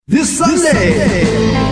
This Sunday.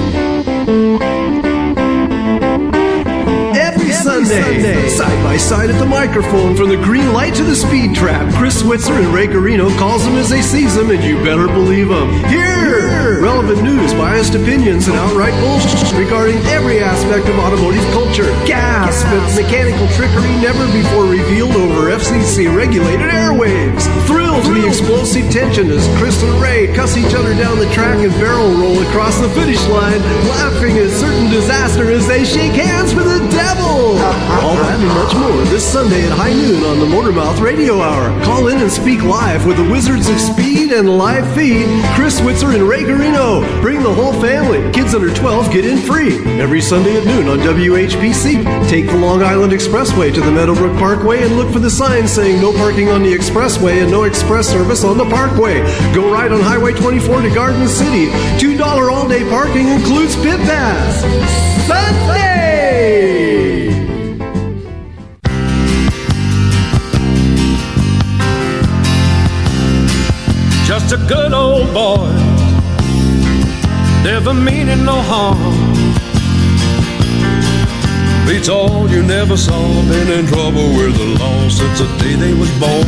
Every Sunday, side by side at the microphone, from the green light to the speed trap, Chris Switzer and Ray Carino calls them as they sees them, and you better believe them. Here, relevant news, biased opinions, and outright bullshit regarding every aspect of automotive culture. Gasp at mechanical trickery never before revealed over FCC-regulated airwaves. Thrilled to the explosive tension as Chris and Ray cuss each other down the track and barrel roll across the finish line, laughing at certain disaster as they shake hands with the devil. All that and much more this Sunday at high noon on the MotorMouth Radio Hour. Call in and speak live with the Wizards of Speed and live feed, Chris Switzer and Ray Carino. Bring the whole family. Kids under 12 get in free. Every Sunday at noon on WHPC. Take the Long Island Expressway to the Meadowbrook Parkway and look for the sign saying no parking on the expressway and no express service on the parkway. Go right on Highway 24 to Garden City. $2 all-day parking includes pit pass. Sunday! Just a good old boy, never meaning no harm. Be told you never saw, been in trouble with the law since the day they was born.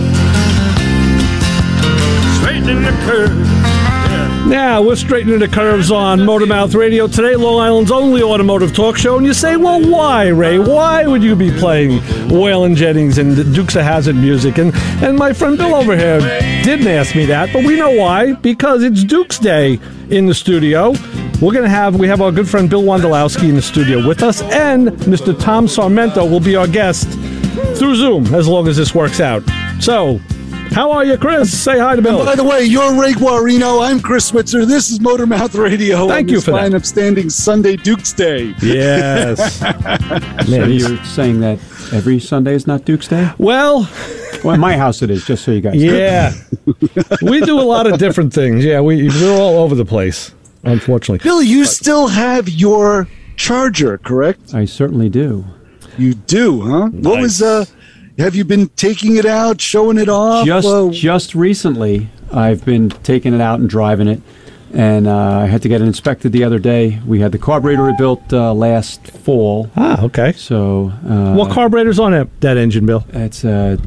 Straightening the curves. Now, we're straightening the curves on MotorMouth Radio today, Long Island's only automotive talk show. And you say, well, why, Ray? Why would you be playing Waylon Jennings and the Dukes of Hazzard music? And my friend Bill over here didn't ask me that, but we know why. Because it's Dukes Day in the studio. We have our good friend Bill Wondolowski in the studio with us, and Mr. Tom Sarmento will be our guest through Zoom, as long as this works out. So, how are you, Chris? Say hi to Bill. And by the way, you're Ray Guarino. I'm Chris Switzer. This is MotorMouth Radio. Thank you for that. Fine, upstanding Sunday Dukes Day. Yes. So you're saying that every Sunday is not Dukes Day? Well, in my house it is, just so you guys know. Yeah. We do a lot of different things. Yeah, we're all over the place, unfortunately. Bill, you still have your charger, correct? I certainly do. You do, huh? Nice. What was have you been taking it out, showing it off? Just recently, I've been taking it out and driving it, and I had to get it inspected the other day. We had the carburetor rebuilt last fall. Ah, okay. So, what carburetor's on that engine, Bill? It's a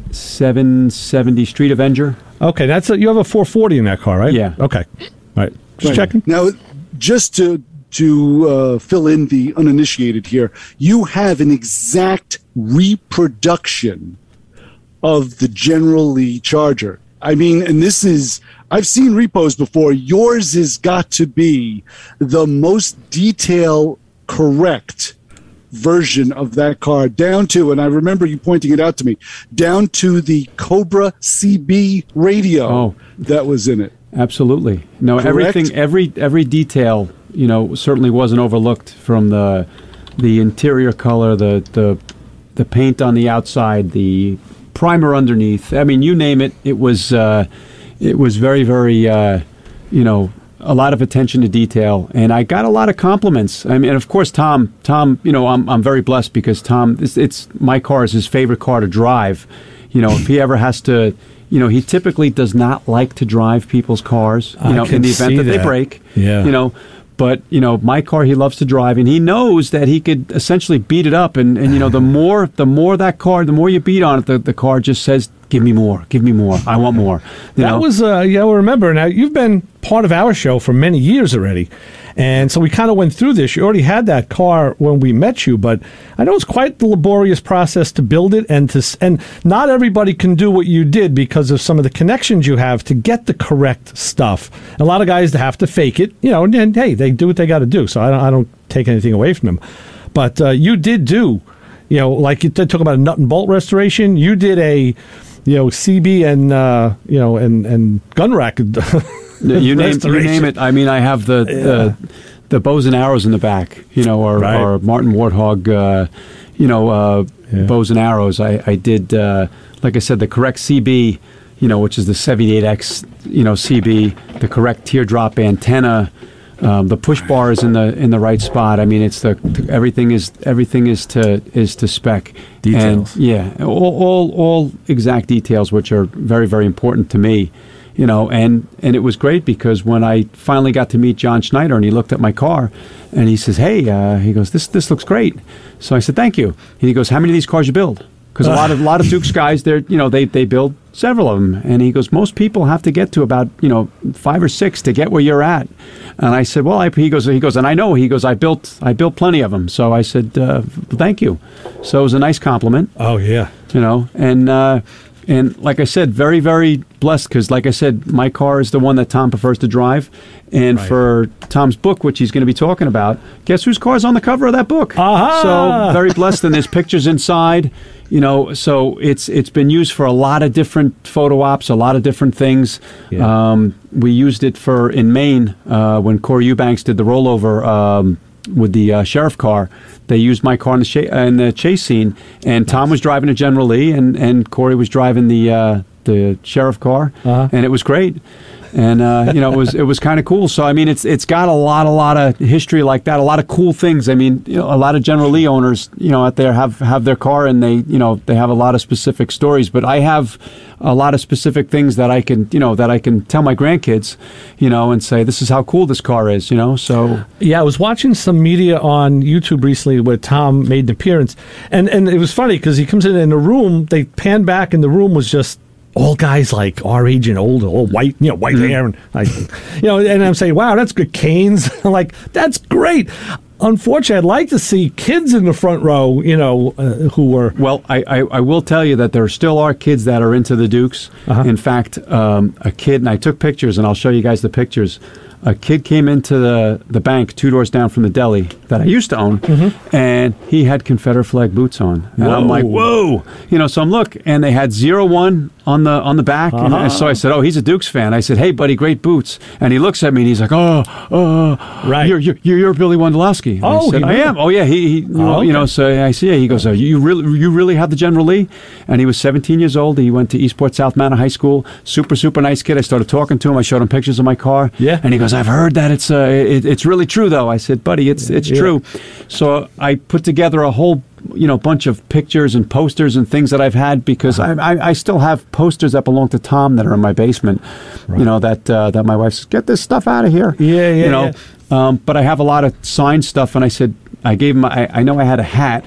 770 Street Avenger. Okay, you have a 440 in that car, right? Yeah. Okay. All right. Just checking. Now, just to fill in the uninitiated here, you have an exact reproduction of the General Lee Charger. I mean, and I've seen repos before. Yours has got to be the most detail correct version of that car, down to, and I remember you pointing it out to me, down to the Cobra CB radio that was in it. Absolutely. No, correct? everything, every detail, certainly wasn't overlooked, from the interior color, the paint on the outside, the primer underneath. I mean, you name it. It was very, very, a lot of attention to detail, and I got a lot of compliments. I mean, and of course, Tom, I'm very blessed because Tom, it's my car is his favorite car to drive. If he ever has to. He typically does not like to drive people's cars, in the event that they break. Yeah. But, my car he loves to drive, and he knows that he could essentially beat it up. And the more you beat on it, the car just says, give me more, I want more. I remember. Now, you've been part of our show for many years already. And so we kind of went through this. You already had that car when we met you, but I know it's quite the laborious process to build it, and not everybody can do what you did because of some of the connections you have to get the correct stuff. A lot of guys have to fake it, and hey, they do what they got to do. So I don't take anything away from them. But you did do, like you did talk about a nut and bolt restoration. You did a, CB and gun rack. You name it. I mean, I have the bows and arrows in the back, or Martin Warthog, bows and arrows. I did, like I said, the correct CB, which is the 78X, CB, the correct teardrop antenna, the push bar is in the right spot. I mean, it's everything is to spec. Details. And, all exact details, which are very, very important to me you know, and it was great because when I finally got to meet John Schneider and he looked at my car and he says, hey, he goes, this looks great. So I said, thank you. And he goes, how many of these cars you build? Because a lot of Dukes guys, they build several of them. And he goes, most people have to get to about 5 or 6 to get where you're at. And I said, well, he goes, and I know. He goes, I built plenty of them. So I said, thank you. So it was a nice compliment. Oh yeah, And like I said, very, very blessed because, like I said, my car is the one that Tom prefers to drive. And for Tom's book, which he's going to be talking about, guess whose car is on the cover of that book? So very blessed. And there's pictures inside. So it's been used for a lot of different photo ops, a lot of different things. Yeah. We used it in Maine when Corey Eubanks did the rollover with the sheriff car. They used my car in the chase scene, and Tom was driving a General Lee, and Corey was driving the sheriff car, and it was great. And it was kind of cool. So I mean, it's got a lot of history like that, a lot of cool things. I mean, a lot of General Lee owners, out there have their car, and they have a lot of specific stories. But I have a lot of specific things that I can tell my grandkids, and say this is how cool this car is. So yeah, I was watching some media on YouTube recently where Tom made an appearance, and it was funny because he comes in the room, they pan back, and the room was just all guys like our age and older, all white, white hair, and and I'm saying, wow, that's good. Canes, like that's great. Unfortunately, I'd like to see kids in the front row, who were. Well, I will tell you that there still are kids that are into the Dukes. In fact, a kid, and I took pictures, and I'll show you guys the pictures. A kid came into the bank 2 doors down from the deli that I used to own, and he had Confederate flag boots on. And I'm like, whoa! So I'm and they had 01 on the back, and so I said, oh, he's a Dukes fan. I said, hey, buddy, great boots. And he looks at me and he's like, right, you're Billy Wondolowski. I said, I am. Oh yeah, he So I see. He goes, oh, you really have the General Lee? And he was 17 years old. He went to Eastport South Manor High School. Super nice kid. I started talking to him. I showed him pictures of my car. Yeah, and he goes, I've heard that it's really true though. I said, buddy, it's true. So I put together a whole bunch of pictures and posters and things that I've had because I still have posters that belong to Tom that are in my basement. Right. That my wife says, get this stuff out of here. Yeah. But I have a lot of signed stuff, and I said I gave him. I know I had a hat.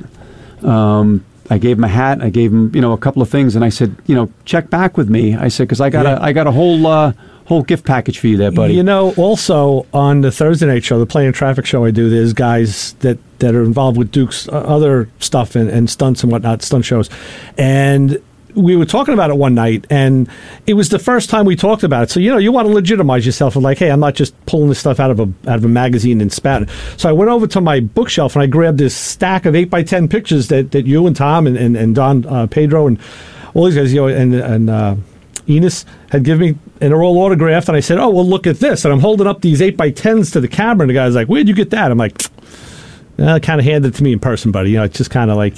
I gave him a hat. I gave him a couple of things, and I said check back with me. I said because I got a whole gift package for you there, buddy. Also on the Thursday night show, the Play and Traffic show I do, there's guys that are involved with Duke's other stuff and stunts and whatnot, stunt shows. And we were talking about it one night, and it was the first time we talked about it. So, you want to legitimize yourself and like, hey, I'm not just pulling this stuff out of a magazine and spouting. So I went over to my bookshelf and I grabbed this stack of 8x10 pictures that you and Tom and Don Pedro and all these guys, and Enos had given me, and they're all autographed, and I said, oh, well, look at this. And I'm holding up these 8x10s to the camera, and the guy's like, where'd you get that? I'm like, kind of hand it to me in person, buddy. It's just kind of like,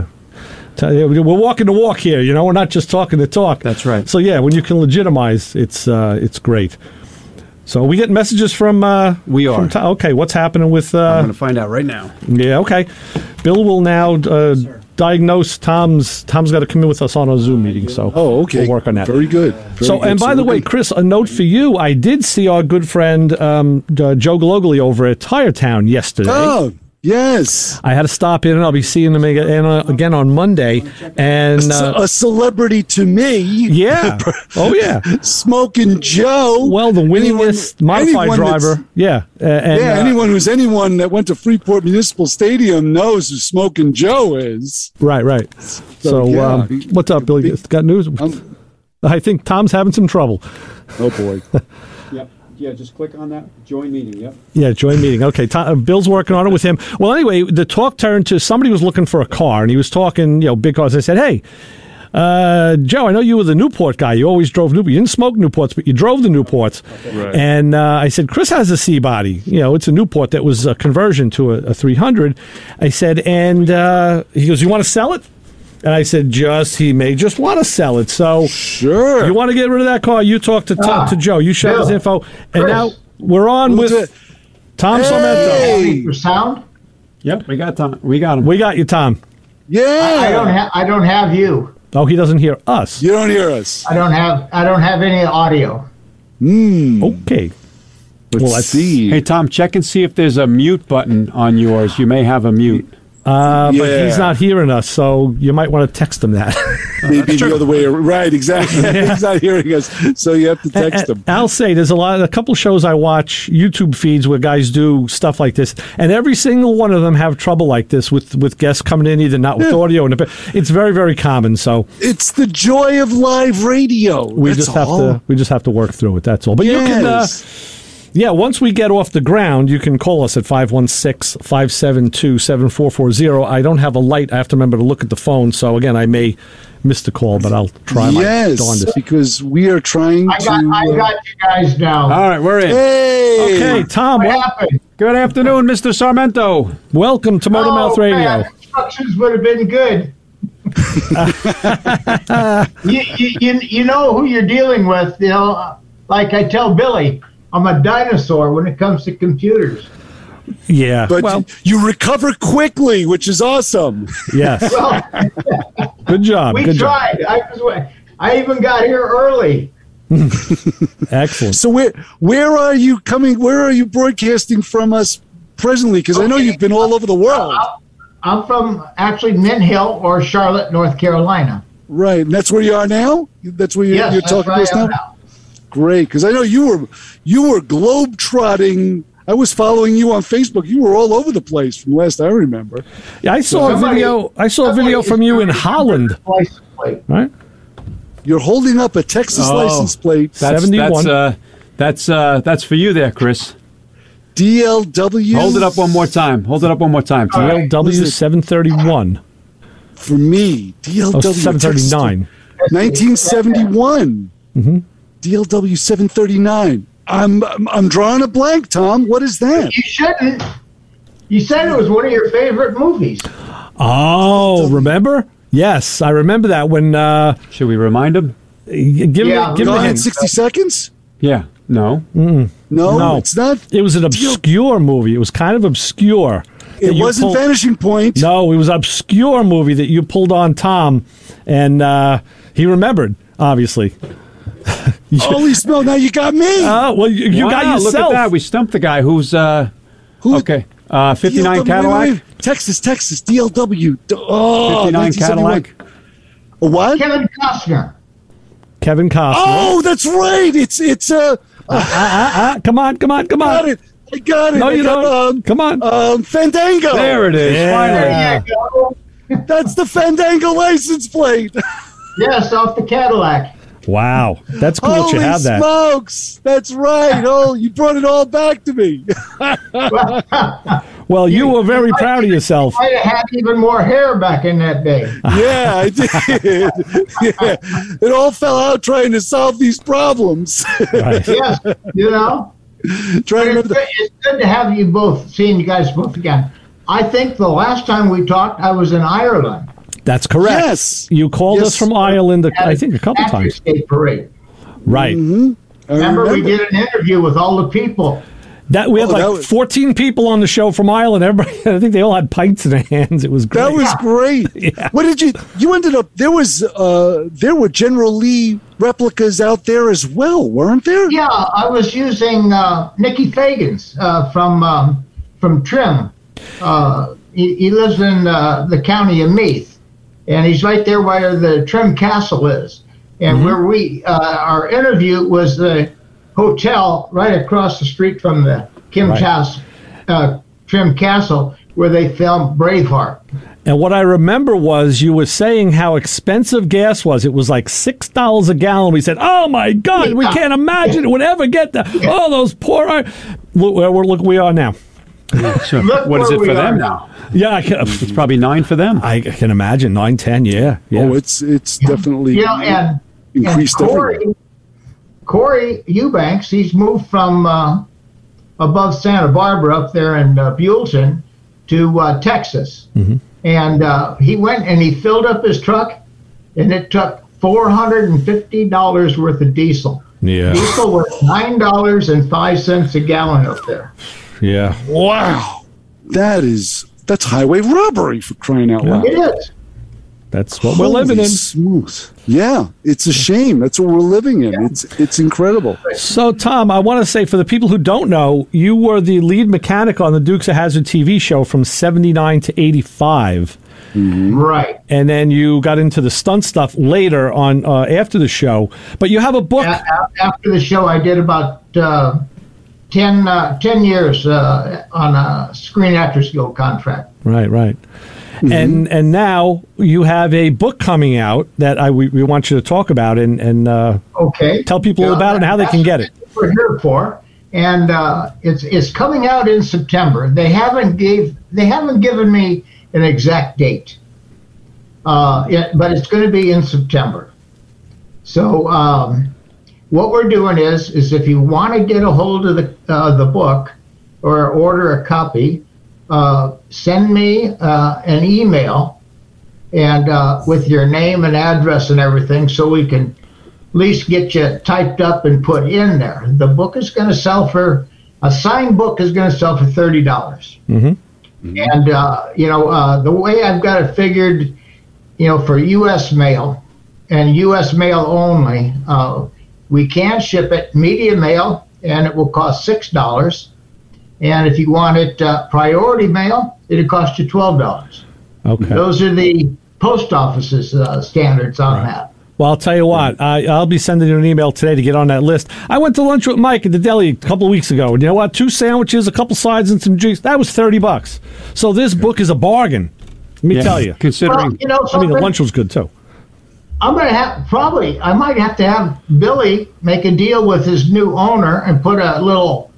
we're walking the walk here, we're not just talking the talk. That's right. So, yeah, when you can legitimize, it's great. So we get messages from... we are. Okay, what's happening with... I'm going to find out right now. Yeah, okay. Bill will now... diagnose Tom's got to come in with us on a Zoom meeting, so okay, we'll work on that. Very good. And by the way, Chris, a note for you: I did see our good friend Joe Galogly over at Tire Town yesterday. Oh, yes. I had to stop in, and I'll be seeing him again on Monday. And a celebrity to me. Yeah. Oh yeah. Smoking Joe. Well, the winningest modified driver. Yeah. Anyone that went to Freeport Municipal Stadium knows who Smoking Joe is. Right. So what's up, Billy? Got news? I think Tom's having some trouble. Oh boy. Yep. Yeah, just click on that. Join meeting, yep. Yeah, join meeting. Okay, Bill's working on it with him. Well, anyway, the talk turned to somebody was looking for a car, and he was talking, big cars. I said, hey, Joe, I know you were the Newport guy. You always drove Newport. You didn't smoke Newports, but you drove the Newports. Okay. Right. And I said, Chris has a C-body. It's a Newport that was a conversion to a 300. I said, and he goes, you want to sell it? And I said, he may just want to sell it. So, sure. You want to get rid of that car? You talk to Joe. You show his info. And now we're on with Tom Sarmento. For sound? Yep, we got Tom. We got him. We got you, Tom. Yeah. I don't have you. Oh, he doesn't hear us. You don't hear us. I don't have any audio. Okay. Let's see. Hey, Tom, check and see if there's a mute button on yours. You may have a mute. But he's not hearing us, so you might want to text him that. Maybe the other way. Right, exactly. He's not hearing us, so you have to text him. I'll say there's a couple shows I watch, YouTube feeds where guys do stuff like this, and every single one of them have trouble like this with guests coming in, either not with audio. It's very, very common. So it's the joy of live radio. We just have to work through it. That's all. But you can. Yeah, once we get off the ground, you can call us at 516-572-7440. I don't have a light. I have to remember to look at the phone. So, again, I may miss the call, but I'll try my darndest. Because we are trying I got you guys now. All right, we're in. Hey! Okay, Tom. What happened? Good afternoon, Mr. Sarmento. Welcome to MotorMouth Radio. Man, instructions would have been good. you know who you're dealing with. You know, like I tell Billy, I'm a dinosaur when it comes to computers. Yeah. But you recover quickly, which is awesome. Yes. Well, good job. We tried. I even got here early. Excellent. So where are you coming? Where are you broadcasting from us presently? Because I know you've been all over the world. I'm from actually Mint Hill or Charlotte, North Carolina. Right. And that's where you are now? That's where you're talking to us now? Great, because I know you were globe-trotting. I was following you on Facebook. You were all over the place from last I remember. Yeah, I saw a video from you in Holland. Right? You're holding up a Texas license plate. 71. That's for you there, Chris. DLW. Hold it up one more time. DLW 731. For me, DLW 739. 1971. Mm-hmm. DLW 739. I'm drawing a blank, Tom. What is that? You shouldn't. You said it was one of your favorite movies. Oh, remember? Yes, I remember that. When should we remind him? Give him a hint. 60 seconds? Yeah. No. No, it's not. It was an obscure movie. It was kind of obscure. It wasn't Vanishing Point. No, it was an obscure movie that you pulled on Tom, and he remembered, obviously. Holy smell! Now you got me. Well, you got yourself. Look at that. We stumped the guy who's okay. 59 DLW, Cadillac. wait. Texas, DLW. 59 Cadillac. What? Kevin Costner. Oh, that's right. It's Come on. I got it. No, you don't. Come on. Fandango. There it is. Yeah. There you go. That's the Fandango license plate. Yes, off the Cadillac. Wow, that's cool that you have that. Holy smokes! That's right. Oh, you brought it all back to me. Well, you were very proud of yourself. I had even more hair back in that day. Yeah, I did. Yeah. It all fell out trying to solve these problems. Right. Yes, you know. It's good to have you both, seeing you guys both again. I think the last time we talked, I was in Ireland. That's correct. Yes. You called us from Ireland, I think, a couple times. State Parade. Right. Mm-hmm. Remember, we did an interview with all the people. We had 14 people on the show from Ireland. Everybody, I think they all had pints in their hands. It was great. That was great. Yeah. What did you ended up? There were General Lee replicas out there as well, weren't there? Yeah, I was using Nicky Fagan's from Trim. He lives in the county of Meath. And he's right there where the Trim Castle is. And where our interview was the hotel right across the street from the Trim Castle, where they filmed Braveheart. And what I remember was you were saying how expensive gas was. It was like $6 a gallon. We said, oh, my God, we can't imagine it would ever get that. Oh, those poor... Look, we are now. So what is it for them now? Yeah, it's probably 9 for them. I can imagine 9, 10. Yeah. Oh, it's definitely increased everywhere. Corey Eubanks, he's moved from above Santa Barbara up there in Buellton to Texas, and he went and he filled up his truck, and it took $450 worth of diesel. Yeah, diesel was $9.05 a gallon up there. Yeah. Wow. That's highway robbery, for crying out loud. It is. That's what we're living in. Smooth. Yeah, it's a shame. That's what we're living in. Yeah. It's incredible. So, Tom, I want to say, for the people who don't know, you were the lead mechanic on the Dukes of Hazzard TV show from 79 to 85. Mm-hmm. Right. And then you got into the stunt stuff later on after the show. But you have a book. After the show, I did about 10 years on a Screen Actors Guild contract. Right. Mm-hmm. And now you have a book coming out that we want you to talk about and tell people about it and how they can get it. That's what we're here for, and it's coming out in September. They haven't given me an exact date, but it's going to be in September. So what we're doing is if you want to get a hold of the book or order a copy, send me an email and with your name and address and everything, so we can at least get you typed up and put in there. The book is going to sell a signed book is going to sell for $30. Mm-hmm. And the way I've got it figured, for U.S. mail and U.S. mail only, we can ship it media mail, and it will cost $6. And if you want it priority mail, it'll cost you $12. Okay. Those are the post office's standards on that. Well, I'll tell you what, I'll be sending you an email today to get on that list. I went to lunch with Mike at the deli a couple of weeks ago, and you know what? 2 sandwiches, a couple sides, and some drinks. That was $30. So this book is a bargain. Let me tell you. Considering, the lunch was good too. I'm going to I might have to have Billy make a deal with his new owner and put a little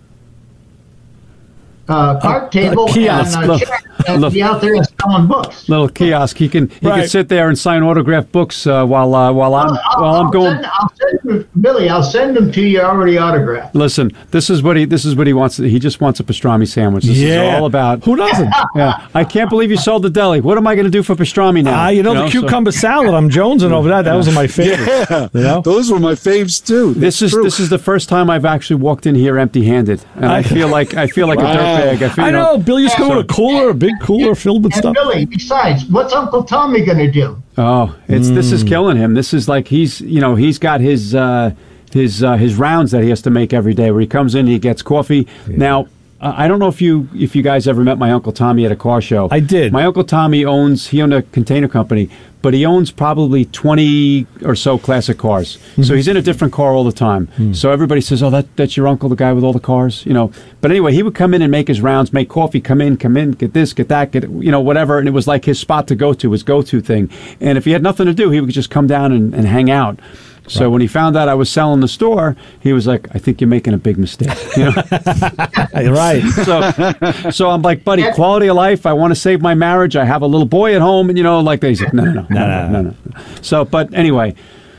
cart table and a chair and be out there and selling books. Little kiosk. He can sit there and sign autographed books while I'm going. I'll send them to you already autographed. Listen, this is what he wants. He just wants a pastrami sandwich. This is all about. Who doesn't? Yeah, I can't believe you sold the deli. What am I going to do for pastrami now? The cucumber salad. I'm jonesing over that. That was my favorite. Yeah, those were my faves too. This is the first time I've actually walked in here empty-handed, and I feel like a dirtbag. I know. Bill used to go to a cooler, a big cooler filled with stuff. Billy, besides, what's Uncle Tommy going to do? Oh, this is killing him. This is like he's got his rounds that he has to make every day. Where he comes in, he gets coffee. Yeah. Now, I don't know if you guys ever met my Uncle Tommy at a car show. I did. My Uncle Tommy owned a container company, but he owns probably 20 or so classic cars. Mm-hmm. So he's in a different car all the time. Mm-hmm. So everybody says, "Oh, that's your uncle, the guy with all the cars," But anyway, he would come in and make his rounds, make coffee, come in, get this, get that, get whatever, and it was like his spot to go to, his go-to thing. And if he had nothing to do, he would just come down and hang out. So when he found out I was selling the store, he was like, "I think you're making a big mistake." Right. So I'm like, "Buddy, quality of life. I want to save my marriage. I have a little boy at home," and like he's like, no. So, but anyway,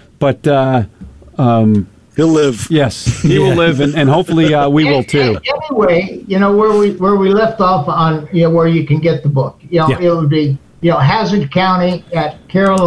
he'll live. Yes, he will live, and hopefully we will too. Anyway, where we left off on where you can get the book. It would be Hazzard County at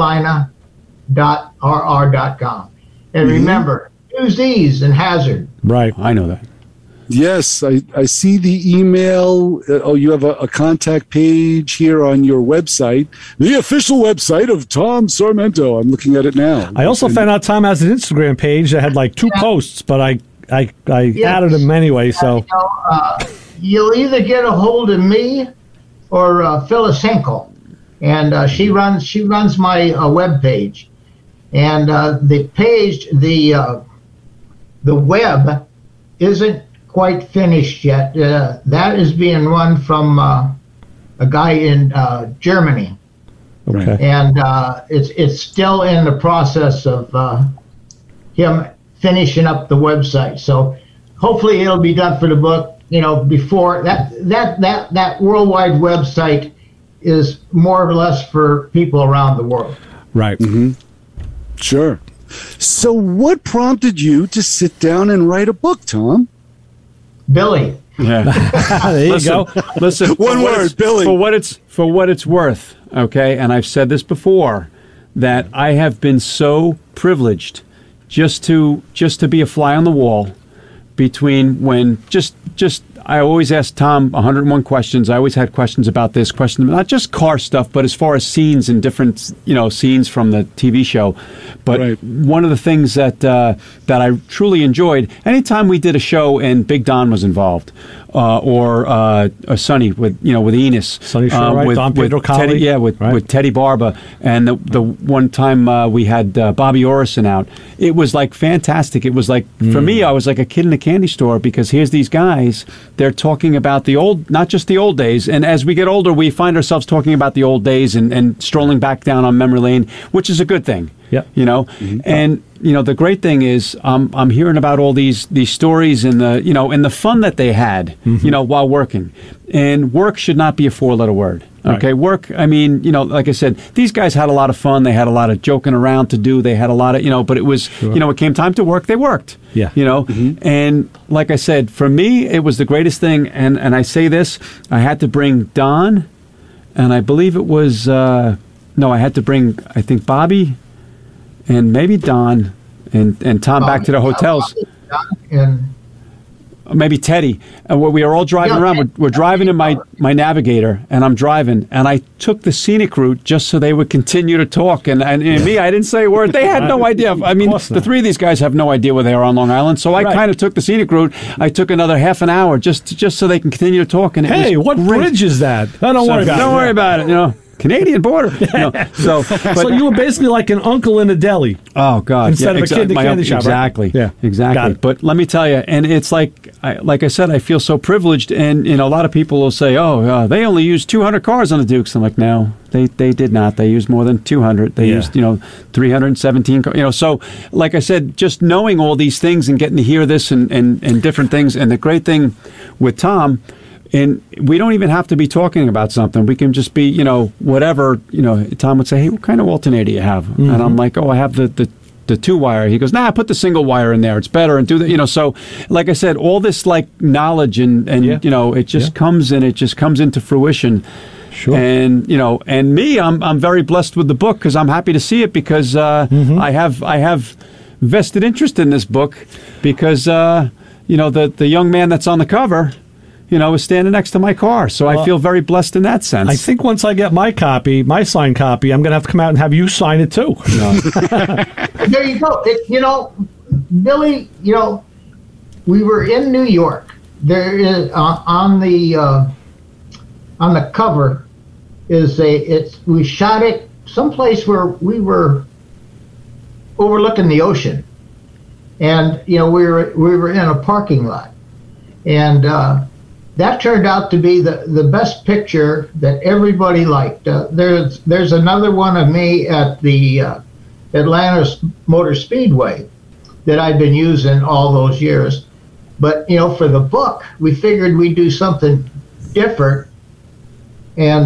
Carolina.rr.com. And remember, 2 Z's in Hazzard. Right. I know that. Yes, I see the email. You have a contact page here on your website, the official website of Tom Sarmento. I'm looking at it now. I also found out Tom has an Instagram page that had like 2 posts, but I added them anyway. So you'll either get a hold of me or Phyllis Hinkle, and she runs my web page. And the page, the web isn't quite finished yet. That is being run from a guy in Germany. Okay. And it's still in the process of him finishing up the website. So hopefully it'll be done for the book, before that worldwide website is more or less for people around the world. Right. Mm-hmm. Sure. So what prompted you to sit down and write a book, Tom? Billy. Yeah. There you go. Listen. One word, Billy. For what it's worth, okay, and I've said this before, that I have been so privileged just to be a fly on the wall between when I always asked Tom 101 questions. I always had questions about this, questions not just car stuff, but as far as scenes and different, scenes from the TV show. But one of the things that I truly enjoyed, anytime we did a show and Big Don was involved, or Sonny with Enos, Sonny Shore, with Don Pedro Teddy, with Teddy Barba, and the one time we had Bobby Orison out. It was like fantastic. It was like for me, I was like a kid in a candy store, because here's these guys. They're talking about the old, not just the old days. And as we get older, we find ourselves talking about the old days and strolling back down on memory lane, which is a good thing. Yeah. And the great thing is I'm hearing about all these stories and the fun that they had, while working. And work should not be a 4-letter word. Okay, right. Work, I mean, like I said, these guys had a lot of fun. They had a lot of joking around to do. They had a lot of, but it was, it came time to work, they worked. Yeah. And like I said, for me, it was the greatest thing. And I say this, I had to bring Don, and I believe it was, I had to bring, I think, Bobby and maybe Don and Tom back to the hotels. And maybe Teddy. And we were all driving around. We're driving in my Navigator, and I'm driving, and I took the scenic route just so they would continue to talk. And me, I didn't say a word. They had no idea. I mean, the three of these guys have no idea where they are on Long Island. So I kind of took the scenic route. I took another half an hour just so they can continue to talk. And what bridge is that? Don't worry about it. Don't worry about it. Canadian border. So you were basically like an uncle in a deli. Oh God! Instead of a kid in the candy shop. Exactly. Right? Yeah. Exactly. But let me tell you, and it's like I said, I feel so privileged. And a lot of people will say, "Oh, they only used 200 cars on the Dukes." I'm like, no, they did not. They used more than 200. They used 317 cars. So like I said, just knowing all these things and getting to hear this and different things, and the great thing with Tom. And we don't even have to be talking about something. We can just be, whatever. Tom would say, "Hey, what kind of alternator do you have?" And I'm like, "Oh, I have the 2-wire." He goes, "Nah, put the single wire in there. It's better." And do the, So, like I said, all this like knowledge and it just comes and it just comes into fruition. Sure. And and me, I'm very blessed with the book, because I'm happy to see it, because I have vested interest in this book, because the young man that's on the cover, is standing next to my car. So I feel very blessed in that sense. I think once I get my signed copy, I'm going to have to come out and have you sign it too. There you go. Billy, we were in New York. There is on the cover we shot it someplace where we were overlooking the ocean, and we were in a parking lot, and that turned out to be the best picture that everybody liked. There's another one of me at the Atlanta Motor Speedway that I've been using all those years. But, for the book, we figured we'd do something different. And,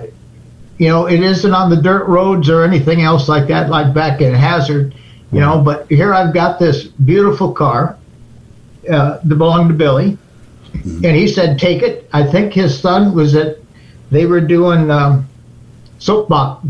it isn't on the dirt roads or anything else like that, like back in Hazzard, But here I've got this beautiful car that belonged to Billy. And he said, "Take it." I think his son was they were doing soapbox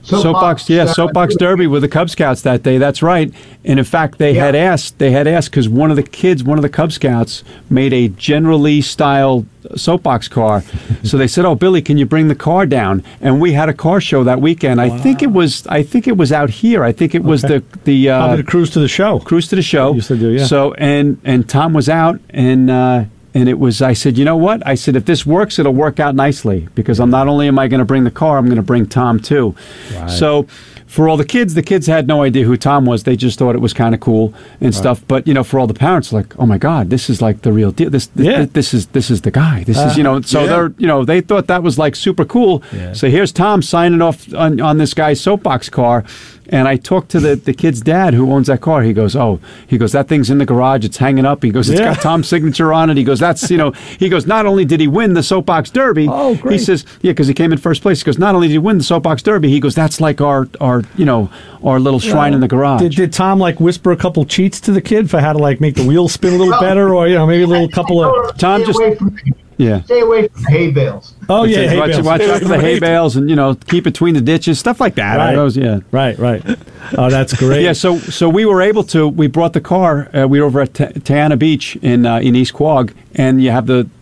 derby with the Cub Scouts that day. That's right. And in fact, they had asked because one of the Cub Scouts made a General Lee style soapbox car. So they said, "Oh, Billy, can you bring the car down?" And we had a car show that weekend. Wow. I think it was out here. I think it was the probably the cruise to the show. Cruise to the show. Used to do, yeah. So and Tom was out, and it was, I said, you know what? I said, if this works, it'll work out nicely, because not only am I going to bring the car, I'm going to bring Tom too. Right. So for all the kids had no idea who Tom was. They just thought it was kind of cool and stuff. But for all the parents, like, oh my God, this is like the real deal. This is the guy. This is So they're they thought that was like super cool. Yeah. So here's Tom signing off on this guy's soapbox car. And I talked to the kid's dad who owns that car. He goes, that thing's in the garage. It's hanging up. He goes, it's got Tom's signature on it. He goes, he goes, not only did he win the soapbox derby, he says, because he came in first place. He goes, not only did he win the soapbox derby, he goes, that's like our little shrine in the garage. Did Tom like whisper a couple cheats to the kid for how to like make the wheels spin a little better, or maybe a little couple of Tom just. Yeah. Stay away from the hay bales. Oh yeah, hay watch, bales. watch out for the hay bales, and keep between the ditches, stuff like that. Right. Right. Oh, that's great. Yeah. So we were able to. We brought the car. We were over at Tiana Beach in East Quogue, and you have the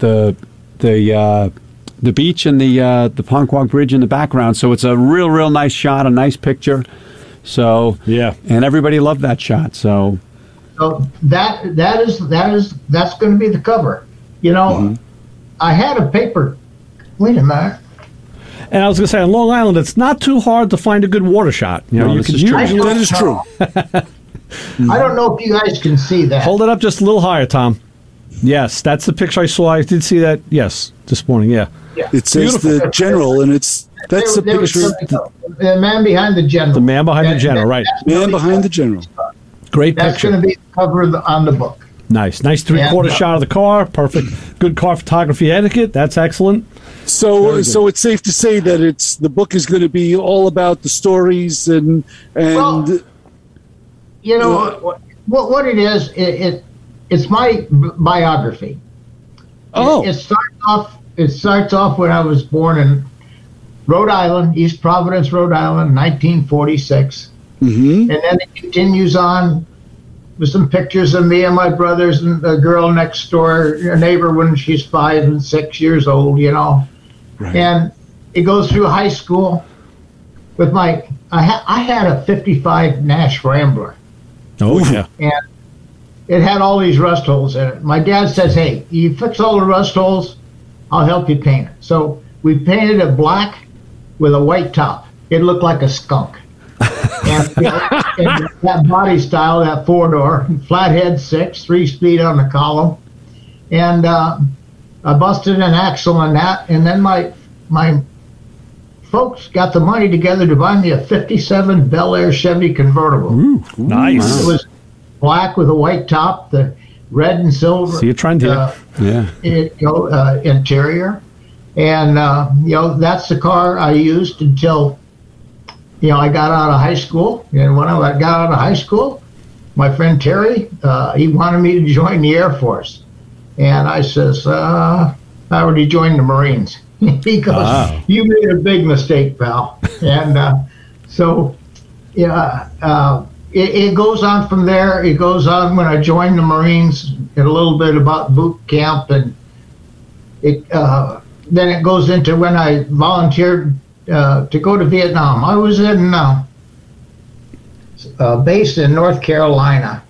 beach and the Ponquag Bridge in the background. So it's a real nice shot, a nice picture. So yeah, and everybody loved that shot. So that's going to be the cover. I had a paper. Wait a minute. And I was going to say, on Long Island, it's not too hard to find a good water shot. You could usually. That is true. I don't know if you guys can see that. Hold it up just a little higher, Tom. Yes, that's the picture I saw. I did see that. Yes, this morning. Yeah. It says the general, and that's the picture. The man behind the general. The man behind the general, right? Man behind the general. Great That's picture. going to be the cover on the book. Nice 3/4 shot of the car. Perfect. Good car photography etiquette. That's excellent. So it's safe to say that the book is going to be all about the stories and well, what it is. It's my biography. Oh, It starts off when I was born in Rhode Island, East Providence, Rhode Island, 1946, and then it continues on with some pictures of me and my brothers and a girl next door, a neighbor when she's 5 and 6 years old, Right. And it goes through high school with I had a 55 Nash Rambler. Oh, yeah. And it had all these rust holes in it. My dad says, hey, you fix all the rust holes, I'll help you paint it. So we painted it black with a white top. It looked like a skunk. And that body style, that 4-door, flathead 6, 3-speed on the column. And I busted an axle on that. And then my folks got the money together to buy me a 57 Bel Air Chevy convertible. Ooh, nice. It was black with a white top, the red and silver. See a trend here. Interior. And, that's the car I used until, I got out of high school. And when I got out of high school, my friend Terry, he wanted me to join the Air Force. And I says, I already joined the Marines. He goes, wow. You made a big mistake, pal. And it goes on from there. It goes on when I joined the Marines, and a little bit about boot camp, and then it goes into when I volunteered to go to Vietnam. I was in based in North Carolina,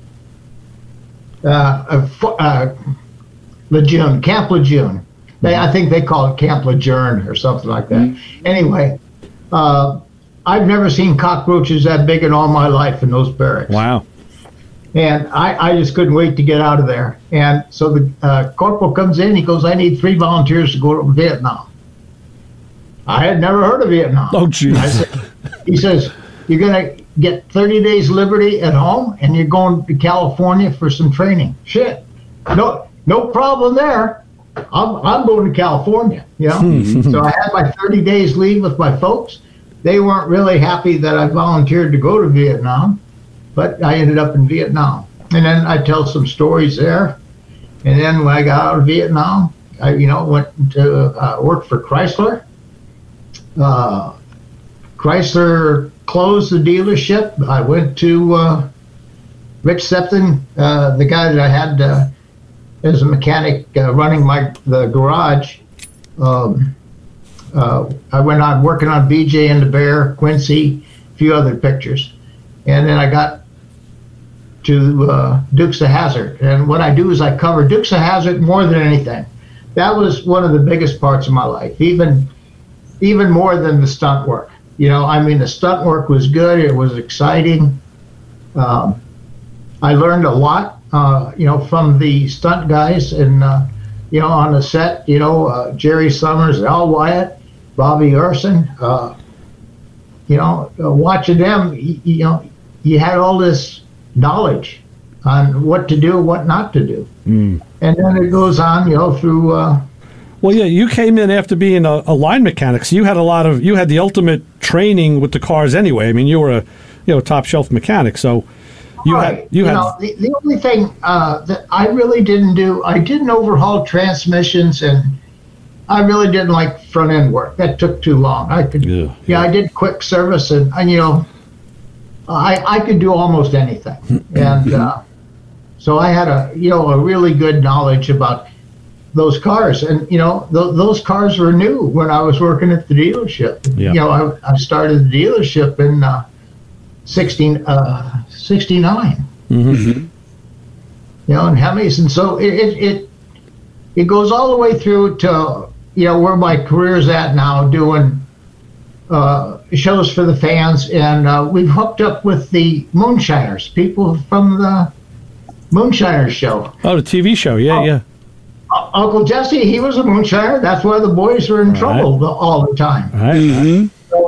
Lejeune, Camp Lejeune. I think they call it Camp Lejeune or something like that. Mm-hmm. Anyway, I've never seen cockroaches that big in all my life in those barracks. Wow. And I just couldn't wait to get out of there. And so the corporal comes in, he goes, I need 3 volunteers to go to Vietnam. I had never heard of Vietnam. Oh, geez. He says, you're going to get 30 days liberty at home, and you're going to California for some training. Shit. No problem there. I'm going to California, So I had my 30 days leave with my folks. They weren't really happy that I volunteered to go to Vietnam, but I ended up in Vietnam. And then I tell some stories there. And then when I got out of Vietnam, I went to work for Chrysler. Chrysler closed the dealership. I went to Rich Septon, the guy that I had as a mechanic running the garage. I went on working on BJ and the Bear, Quincy, a few other pictures. And then I got to Dukes of Hazzard. And what I do is I cover Dukes of Hazzard more than anything. That was one of the biggest parts of my life, even more than the stunt work. The stunt work was good. It was exciting. I learned a lot, from the stunt guys and, on the set, Jerry Summers, Al Wyatt, Bobby Urson, watching them, you had all this knowledge on what to do, what not to do. Mm. And then it goes on, through... well, yeah, you came in after being a line mechanic, so you had you had the ultimate training with the cars anyway. I mean, you were a top shelf mechanic, so You right. had The only thing that I really didn't do, I didn't overhaul transmissions, and I really didn't like front end work. That took too long. I did quick service, and I could do almost anything, and so I had a really good knowledge about those cars, and those cars were new when I was working at the dealership. Yeah. I started the dealership in 69. Mm-hmm. In Hemis, and so it goes all the way through to where my career's at now, doing shows for the fans, and we've hooked up with the Moonshiners, people from the Moonshiners show. Oh, the TV show, yeah. Uncle Jesse, he was a moonshiner. That's why the boys were in trouble all the time. Right. Mm-hmm.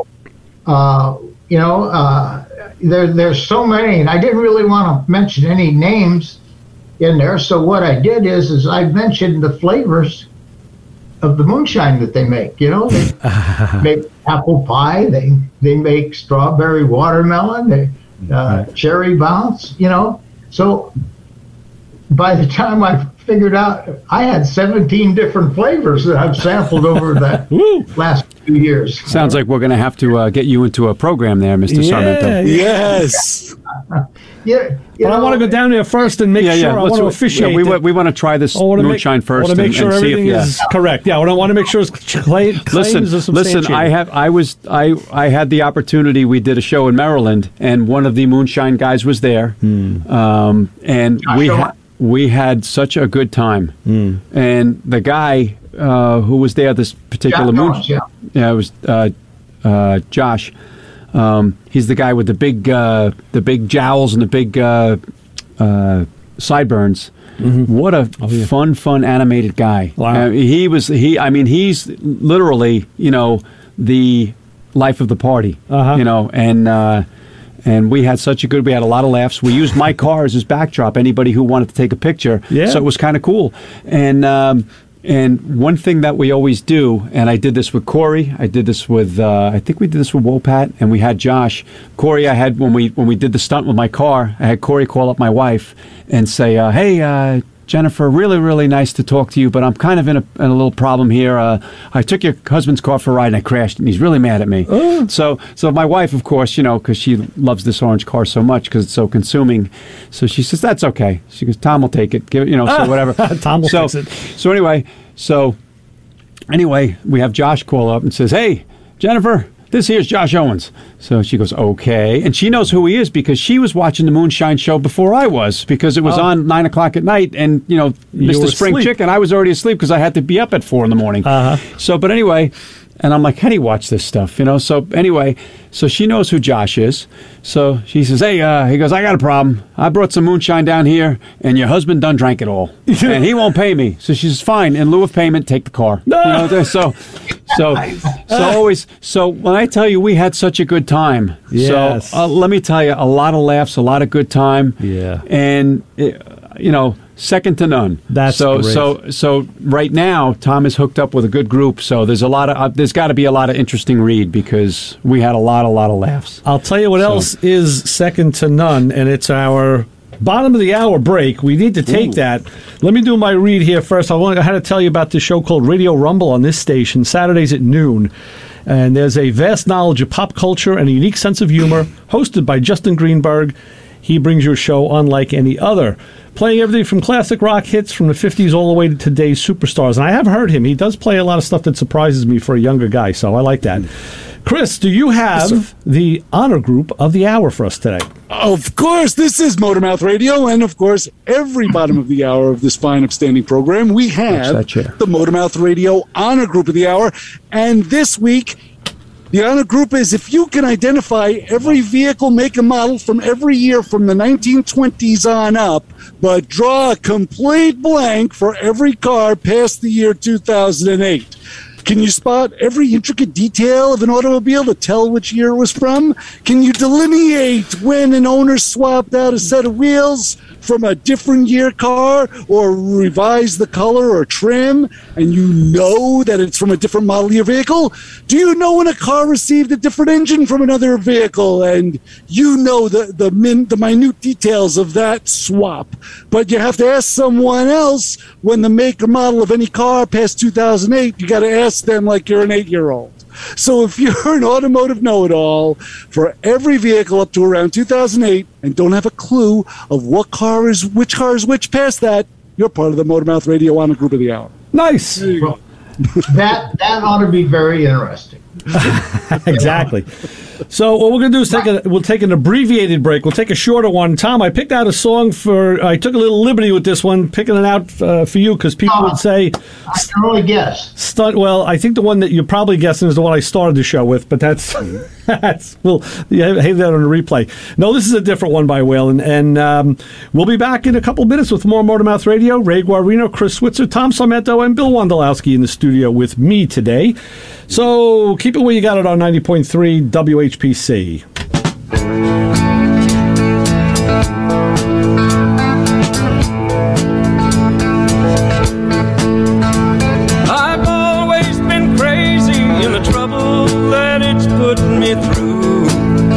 So, there's so many, and I didn't really want to mention any names in there. So what I did is I mentioned the flavors of the moonshine that they make. They make apple pie. They make strawberry watermelon. Cherry bounce. So by the time I figured out, I had 17 different flavors that I've sampled over that last few years. Sounds like we're going to have to get you into a program there, Mr. Sarmento. Yes. But I want to go down there first and make sure. I want to officiate. We want to try this moonshine first. I want to make sure everything is correct. Yeah, I want to make sure it's claims are substantiated. I had the opportunity. We did a show in Maryland, and one of the moonshine guys was there, and we had such a good time. And the guy who was there, this particular moonshine, it was Josh. He's the guy with the big jowls and the big sideburns. Mm-hmm. What a fun animated guy. Wow. He's literally, the life of the party. And we had we had a lot of laughs. We used my car as his backdrop, anybody who wanted to take a picture. Yeah. So it was kind of cool. And one thing that we always do, and I did this with Corey, I did this with, I think we did this with Wopat, and we had Josh. Corey, I had, when we did the stunt with my car, I had Corey call up my wife and say, hey, Jennifer, really, really nice to talk to you, but I'm kind of in a little problem here. I took your husband's car for a ride and I crashed, and he's really mad at me. Oh. So my wife, of course, because she loves this orange car so much because it's so consuming, so she says, that's okay. She goes, Tom will take it. Give it, so whatever. Tom will fix it. So anyway, we have Josh call up and says, hey, Jennifer, this here's Josh Owens. So she goes, okay. And she knows who he is because she was watching the Moonshine Show before I was, because it was on 9 o'clock at night. And, Mr. Spring Chicken, I was already asleep because I had to be up at 4 in the morning. So, but anyway, and I'm like, how do you watch this stuff? So anyway, so she knows who Josh is. So she says, hey, he goes, I got a problem. I brought some moonshine down here, and your husband done drank it all. And he won't pay me. So she says, fine. In lieu of payment, take the car. So when I tell you we had such a good time, yes. So let me tell you, a lot of laughs, a lot of good time. Yeah. And, second to none. That's great. So right now, Tom is hooked up with a good group. So there's got to be a lot of interesting read because we had a lot of laughs. I'll tell you what else is second to none, and it's our bottom of the hour break. We need to take that. Let me do my read here first. I had to tell you about this show called Radio Rumble on this station, Saturdays at noon. And there's a vast knowledge of pop culture and a unique sense of humor, hosted by Justin Greenberg. He brings you a show unlike any other, playing everything from classic rock hits from the 50s all the way to today's superstars. And I have heard him. He does play a lot of stuff that surprises me for a younger guy, so I like that. Chris, do you have the honor group of the hour for us today? Of course. This is MotorMouth Radio, and of course, every bottom of the hour of this fine, upstanding program, we have the MotorMouth Radio honor group of the hour. And this week, the honor group is if you can identify every vehicle, make, and model from every year from the 1920s on up, but draw a complete blank for every car past the year 2008. Can you spot every intricate detail of an automobile to tell which year it was from? Can you delineate when an owner swapped out a set of wheels from a different year car or revise the color or trim, and you know that it's from a different model year vehicle? Do you know when a car received a different engine from another vehicle, and you know the minute details of that swap? But you have to ask someone else when the make or model of any car past 2008, you got to ask them like you're an 8-year-old. So if you're an automotive know-it-all for every vehicle up to around 2008 and don't have a clue of which car is which past that, you're part of the MotorMouth Radio Honor Group of the Hour. Nice. There you go. That ought to be very interesting. Exactly. So what we're going to do is we'll take an abbreviated break. We'll take a shorter one. Tom, I picked out a song I took a little liberty with this one, picking it out for you because people would say... I can only guess. Stunt. Well, I think the one that you're probably guessing is the one I started the show with, but that's we'll have that on the replay. No, this is a different one by Waylon, and we'll be back in a couple minutes with more MotorMouth Radio. Ray Guarino, Chris Switzer, Tom Sarmento, and Bill Wondolowski in the studio with me today. So keep it where you got it on 90.3 WHPC. I've always been crazy in the trouble that it's put me through.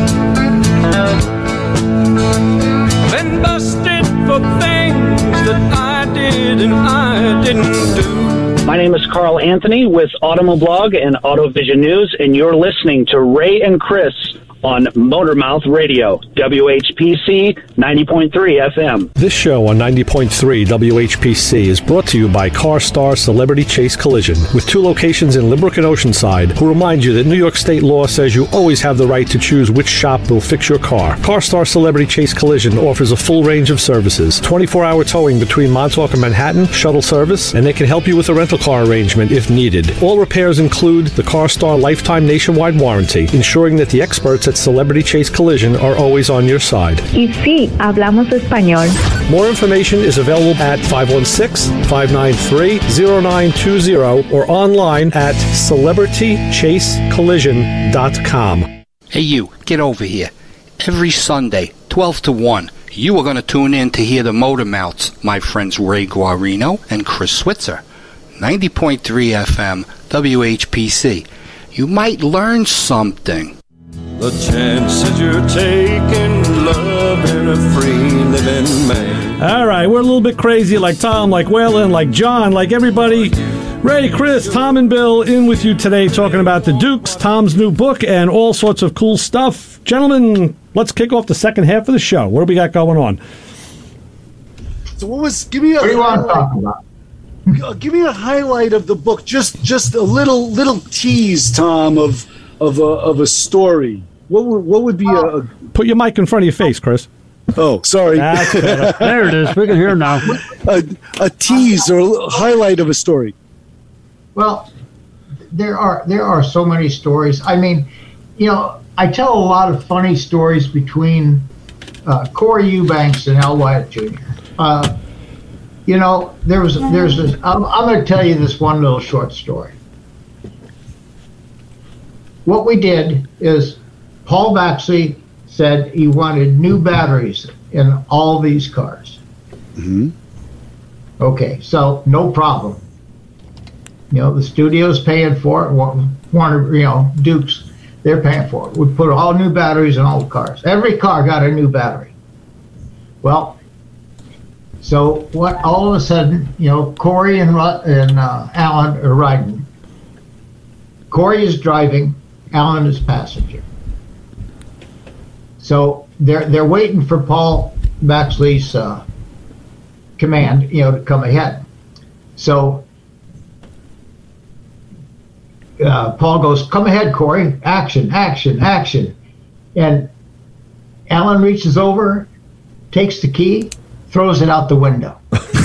Been busted for things that I did and I didn't do. My name is Carl Anthony with Automoblog and AutoVision News, and you're listening to Ray and Chris on MotorMouth Radio, WHPC 90.3 FM. This show on 90.3 WHPC is brought to you by CarStar Celebrity Chase Collision, with 2 locations in Limerick and Oceanside, who remind you that New York state law says you always have the right to choose which shop will fix your car. CarStar Celebrity Chase Collision offers a full range of services, 24-hour towing between Montauk and Manhattan, shuttle service, and they can help you with a rental car arrangement if needed. All repairs include the CarStar Lifetime Nationwide Warranty, ensuring that the experts at Celebrity Chase Collision are always on your side. Y sí, hablamos español. More information is available at 516-593-0920 or online at celebritychasecollision.com. Hey you, get over here. Every Sunday, 12 to 1, you are going to tune in to hear the MotorMouths, my friends Ray Guarino and Chris Switzer. 90.3 FM, WHPC. You might learn something. The chances you're taking, loving a free living man. All right, we're a little bit crazy like Tom, like Waylon, like John, like everybody. Ray, Chris, Tom, and Bill in with you today talking about the Dukes, Tom's new book, and all sorts of cool stuff. Gentlemen, let's kick off the second half of the show. What do we got going on? So what do you want to talk about? Give me a highlight of the book, just a little tease, Tom, of a story. What would be a... Put your mic in front of your face, Chris. Oh, sorry. There it is. We can hear now. A tease or a highlight of a story. Well, there are so many stories. I mean, I tell a lot of funny stories between Corey Eubanks and Al Wyatt Jr. There's this. I'm going to tell you this one little short story. What we did is Paul Baxley said he wanted new batteries in all these cars. Mm-hmm. Okay, so no problem. The studio's paying for it. Warner, Dukes, they're paying for it. We put all new batteries in all the cars. Every car got a new battery. Well, so what? All of a sudden, Corey and Alan are riding. Corey is driving. Alan is passenger. So they're waiting for Paul Baxley's command, to come ahead. So Paul goes, "Come ahead, Corey. Action, action, action." And Alan reaches over, takes the key, throws it out the window.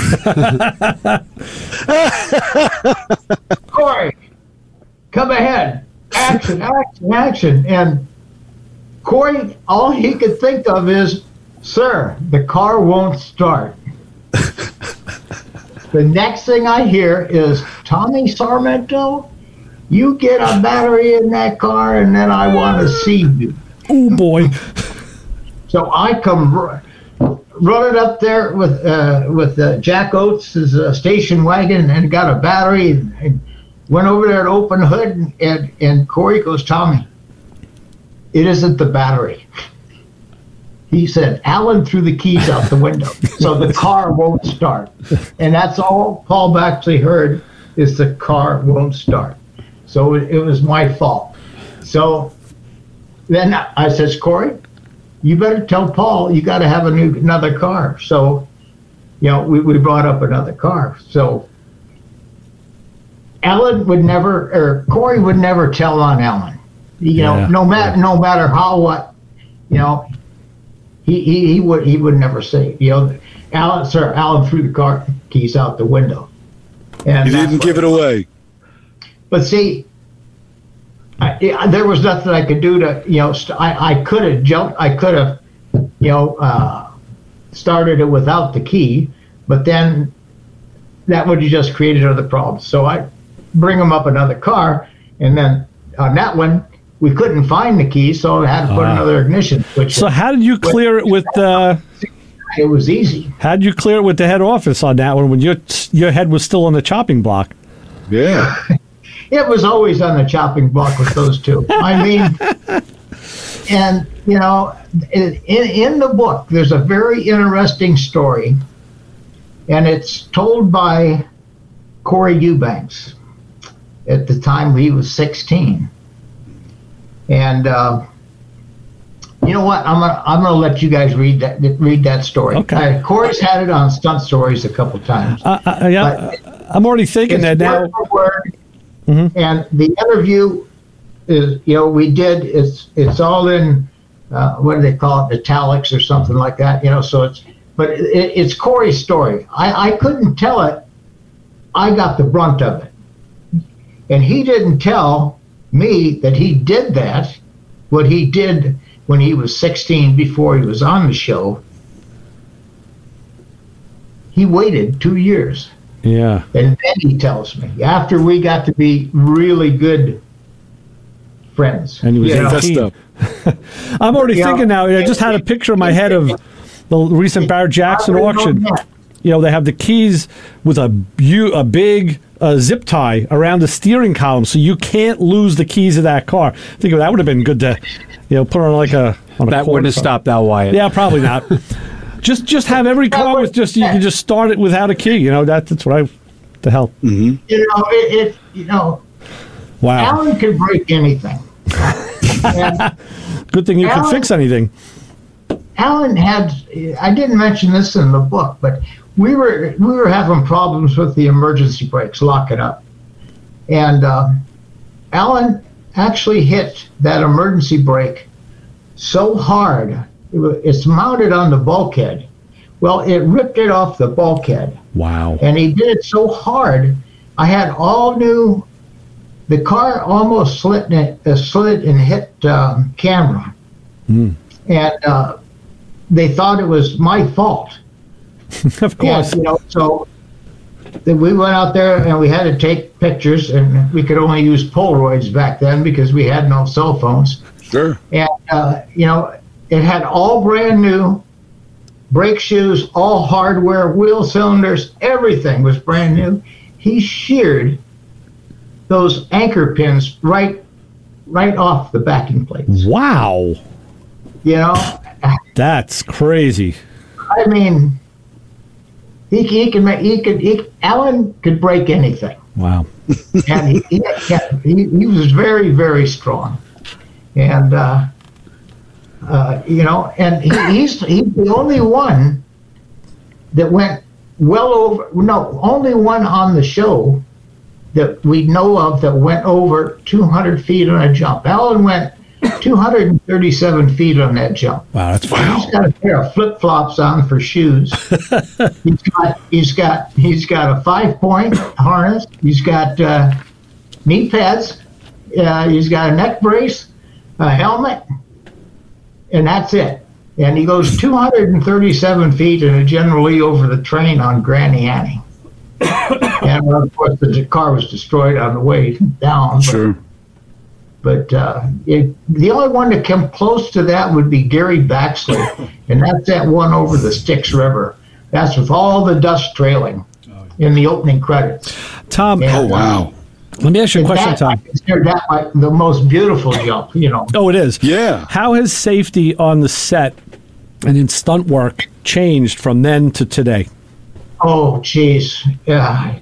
Corey, come ahead. Action, action, action. And Corey, all he could think of is, "Sir, the car won't start." The next thing I hear is Tommy Sarmento You get a battery in that car, and then I want to see you. Oh, boy. So I come running up there with Jack Oates' station wagon and got a battery and went over there and opened the hood, and Corey goes, Tommy, it isn't the battery. He said, Alan threw the keys out the window, so the car won't start. And that's all Paul Baxley heard, is the car won't start. So it was my fault. So then I says, Corey, you better tell Paul you got to have another car. So, we brought up another car. So Alan would never, or Corey would never tell on Alan. No matter how what, he would never say. Alan threw the car keys out the window. And he didn't give it away. But see, there was nothing I could do to, I could have jumped, I could have, started it without the key, but then that would have just created other problems. So I bring him up another car, and then on that one, we couldn't find the key, so I had to put another ignition switch. So how did you clear it with It was easy. How did you clear it with the head office on that one when your head was still on the chopping block? Yeah. It was always on the chopping block with those two. I mean, and, in the book, there's a very interesting story, and it's told by Corey Eubanks at the time he was 16. And you know what? I'm gonna let you guys read that story. Okay. Corey's had it on Stunt Stories a couple times. I'm already thinking that now. Word for word. Mm-hmm. And the interview is, we did. It's all in what do they call it? Italics or something like that. So it's Corey's story. I couldn't tell it. I got the brunt of it, and he didn't tell me that he did that. What he did when he was 16, before he was on the show, he waited 2 years. Yeah. And then he tells me, after we got to be really good friends. And he was messed up. I'm already thinking now, I just had a picture in my head of the recent Barrett Jackson auction. They have the keys with a big zip tie around the steering column, so you can't lose the keys of that car. Think of that would have been good to, put on on a that wouldn't have stopped Al Wyatt. Yeah, probably not. just have every car with you can just start it without a key. That's what the hell. Mm-hmm. Wow. Alan could break anything. Good thing you could fix anything. Alan had, I didn't mention this in the book, but we were having problems with the emergency brakes locking up. And Alan actually hit that emergency brake so hard, it's mounted on the bulkhead. Well, it ripped it off the bulkhead. Wow. And he did it so hard, I had all new, the car almost slid and hit camera. Mm. And they thought it was my fault. Of course. And, so we went out there and we had to take pictures, and we could only use Polaroids back then because we had no cell phones. Sure. And, it had all brand new brake shoes, all hardware, wheel cylinders, everything was brand new. He sheared those anchor pins right off the backing plates. Wow. That's crazy. I mean, Alan could break anything. Wow. And he was very, very strong. And, and he's the only one that went only one on the show that we know of that went over 200 feet on a jump. Alan went 237 feet on that jump. Wow, that's wow. He's got a pair of flip-flops on for shoes. he's got a 5-point harness. He's got knee pads. He's got a neck brace, a helmet, and that's it. And he goes 237 feet in a generally over the train on Granny Annie. And of course, the car was destroyed on the way down. Sure. But the only one that came close to that would be Gary Baxley, and that's that one over the Styx River. That's with all the dust trailing in the opening credits. Tom, And, Wow. let me ask you a question, Tom. I consider that like the most beautiful jump, you know. Oh, it is. Yeah. How has safety on the set and in stunt work changed from then to today? Oh, geez. Yeah.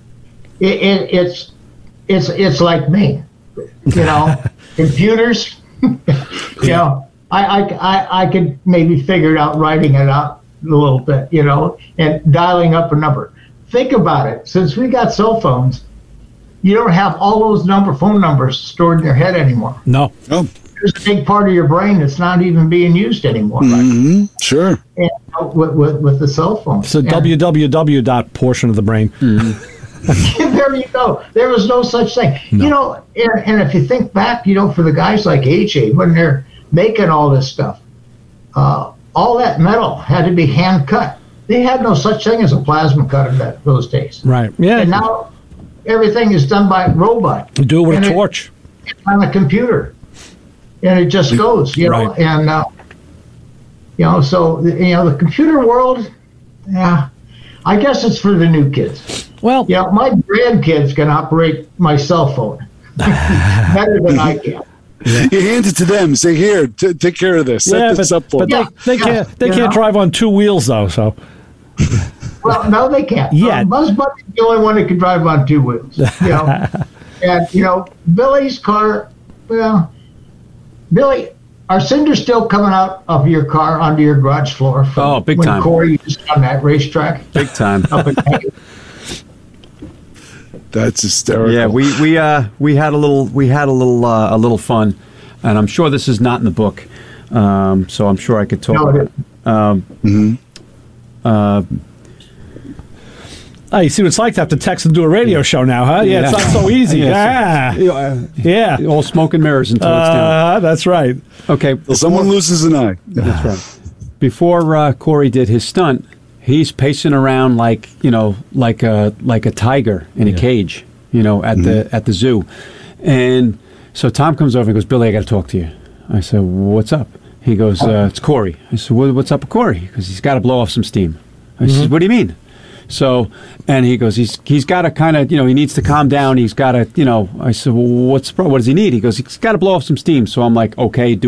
It's like me, you know, computers, you know, I could maybe figure it out, writing it out a little bit, you know, and dialing up a number. Think about it. Since we got cell phones, you don't have all those phone numbers stored in your head anymore. No. Oh. There's a big part of your brain that's not even being used anymore. Mm-hmm. Sure. And, with the cell phone. So And www dot portion of the brain. there you go. There was no such thing. No. You know, and if you think back, you know, for the guys like AJ, when they're making all this stuff, all that metal had to be hand cut. They had no such thing as a plasma cutter those days. Right. Yeah. And now everything is done by robot. You do it with And a torch. It's on a computer. And it just goes, you know. Right. And, you know, so, you know, the computer world, yeah, I guess it's for the new kids. Well, Yeah, my grandkids can operate my cell phone better than I can. You hand it to them. Say, here, take care of this. Set this up for but me. they can't drive on two wheels, though, so. Well, no, they can't. Yet. Buzz Bunny's the only one that can drive on two wheels. You know, and you know Billy's car. Well, Billy, are cinders still coming out of your car onto your garage floor? From big when time. Corey used on that racetrack. Big time. Up in Vegas? That's hysterical. Yeah, we had a little fun, and I'm sure this is not in the book, so I'm sure I could talk No, about it. Oh, you see what it's like to have to text and do a radio show now, huh? Yeah, it's not so easy. Yeah. All smoke and mirrors until it's down. That's right. Okay. Till someone loses an eye. That's right. Before Corey did his stunt, he's pacing around like a tiger in a cage, you know, at the zoo. And so Tom comes over and goes, Billy, I got to talk to you. I said, what's up? He goes, it's Corey. I said, what's up with Corey? Because he's got to blow off some steam. I said, what do you mean? So, and he goes, he's got to kind of, you know, he needs to calm down. He's got to, you know, I said, well, what's the problem? What does he need? He goes, he's got to blow off some steam. So I'm like, okay,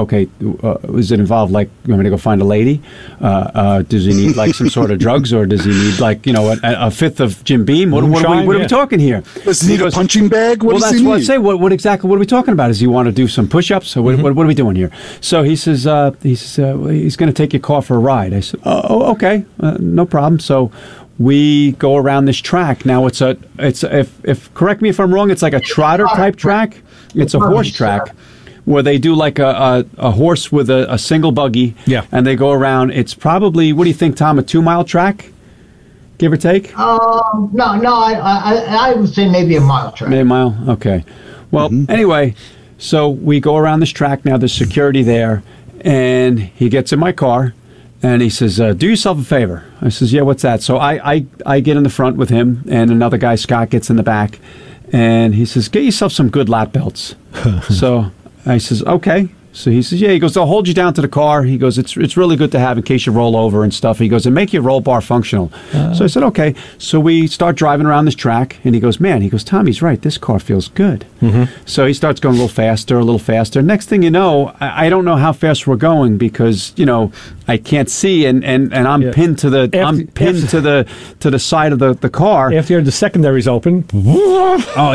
is it involved, like, you want me to go find a lady? Does he need, like, some sort of drugs? Or does he need, like, you know, a fifth of Jim Beam? What are we talking here? Does he need a punching bag? What does he need? Well, that's what I say. What exactly, what are we talking about? Does he want to do some push-ups? So what are we doing here? So he says, he's going to take your car for a ride. I said, okay, no problem. So we go around this track. Now it's if correct me if I'm wrong, it's like a trotter type track. It's a horse track where they do like a horse with a single buggy. Yeah. And they go around. It's probably, what do you think, Tom, a 2-mile track? Give or take? No, I would say maybe a mile track. Maybe a mile? Okay. Well, anyway, so we go around this track. Now there's security there. And he gets in my car. And he says, do yourself a favor. I says, yeah, what's that? So I get in the front with him, and another guy, Scott, gets in the back. And he says, get yourself some good lap belts. So I says, okay. So he says, yeah. He goes, they'll hold you down to the car. He goes, it's really good to have in case you roll over and stuff. He goes, and make your roll bar functional. So I said, okay. So we start driving around this track, and he goes, Tom, he's right. This car feels good. So he starts going a little faster. Next thing you know, I don't know how fast we're going because, you know, I can't see, and I'm pinned to the to the side of the car. After the secondary's open. Oh,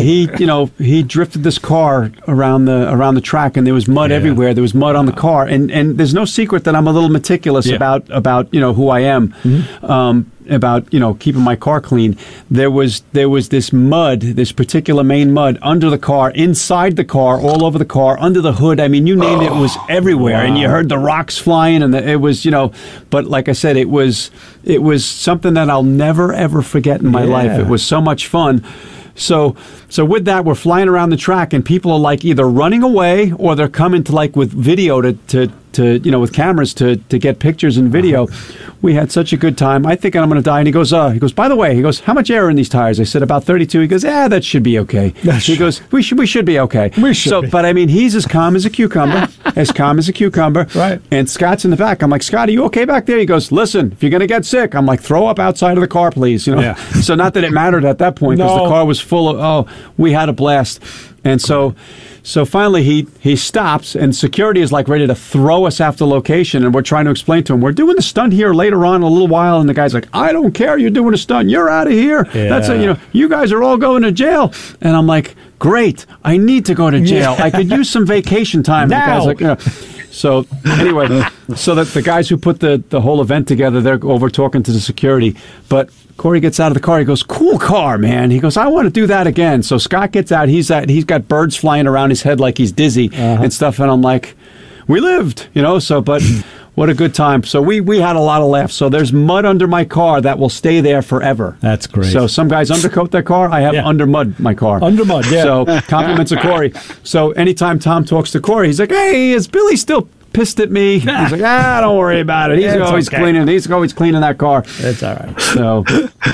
he drifted this car around the track, and there was mud everywhere. There was mud on the car, and there's no secret that I'm a little meticulous about you know who I am. About, you know, keeping my car clean. There was this mud, this particular main mud under the car, inside the car, all over the car, under the hood. I mean, you name it was everywhere. Wow. And you heard the rocks flying, and it was, you know, but like I said, it was something that I'll never ever forget in my life. It was so much fun. So with that, we're flying around the track, and people are like either running away or they're coming to like with video to with cameras to get pictures and video. We had such a good time. I think I'm going to die. And he goes, by the way, how much air are in these tires? I said, about 32. He goes, that should be okay. He goes, we should be okay. But I mean, he's as calm as a cucumber, Right. And Scott's in the back. I'm like, Scott, are you okay back there? He goes, listen, if you're going to get sick, I'm like, throw up outside of the car, please. Yeah. So not that it mattered at that point because the car was full of, we had a blast. And so finally he stops, and security is like ready to throw us off the location, and we're trying to explain to him, we're doing a stunt here later on in a little while, and the guy's like, I don't care, you're doing a stunt, you're out of here. Yeah. That's it, you guys are all going to jail. And I'm like, great, I need to go to jail. I could use some vacation time. Now. And the guy's like, So anyway, so that the guys who put the whole event together, they're over talking to the security, but Corey gets out of the car. He goes, cool car, man. He goes, I want to do that again. So Scott gets out. He's got birds flying around his head like he's dizzy and stuff. And I'm like, we lived, but what a good time. So we had a lot of laughs. So there's mud under my car that will stay there forever. That's great. So some guys undercoat their car. I have under mud my car. Under mud, yeah. So compliments of Corey. So anytime Tom talks to Corey, he's like, hey, is Billy still pissed at me? He's like, don't worry about it. He's always cleaning. He's always cleaning that car. It's all right. So,